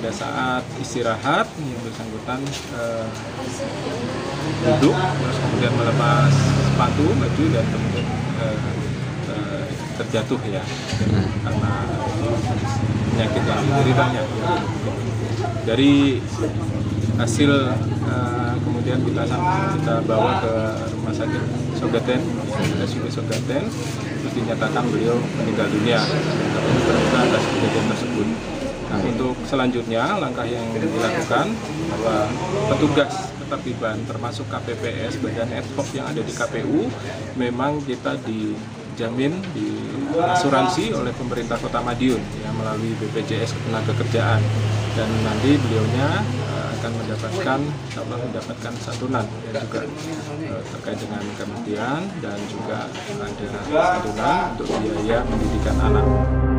pada saat istirahat yang bersangkutan duduk, terus kemudian melepas sepatu, baju, dan kemudian terjatuh ya karena penyakit yang dideritanya. Dari hasil kemudian kita bawa ke rumah sakit Sogaten, RSUD Sogaten, terus dinyatakan beliau meninggal dunia. Kami berduka atas kejadian tersebut. Nah, untuk selanjutnya langkah yang dilakukan bahwa petugas ketertiban termasuk KPPS, badan ad hoc yang ada di KPU, memang kita dijamin di asuransi oleh pemerintah Kota Madiun ya, melalui BPJS Ketenagakerjaan, dan nanti beliaunya akan mendapatkan santunan dan juga terkait dengan kematian, dan juga ada santunan untuk biaya pendidikan anak.